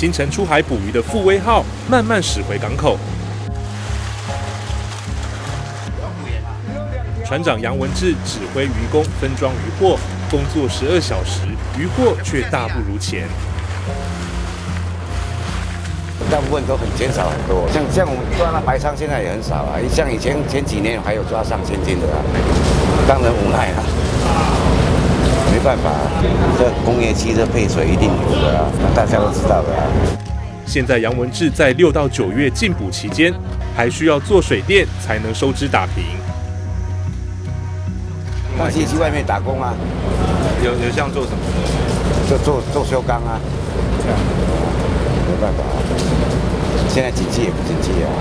清晨出海捕鱼的富威号慢慢驶回港口。船长杨文志指挥渔工分装渔获，工作12小时，渔获却大不如前。 大部分都很减少很多，像我们抓那白鲳现在也很少啊，像以前前几年还有抓上千斤的啊，当然无奈啊，没办法，这工业期这配水一定有的啊，大家都知道的啊。 现在杨文志在6到9月禁捕期间，还需要做水电才能收支打平。 那去外面打工啊？ 有像做什么？ 就做修钢啊。没办法，现在经济也不景气啊。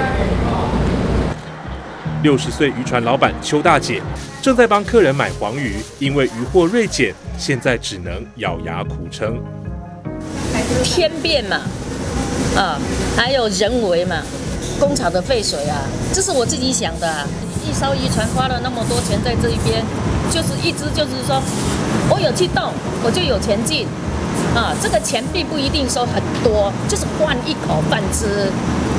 60岁渔船老板邱大姐正在帮客人买黄鱼，因为渔获锐减，现在只能咬牙苦撑。 天变嘛，还有人为嘛，工厂的废水啊，这是我自己想的啊。一艘渔船花了那么多钱在这一边，就是一直就是说，我有去动，我就有钱进。这个钱并不一定说很多，就是换一口饭吃。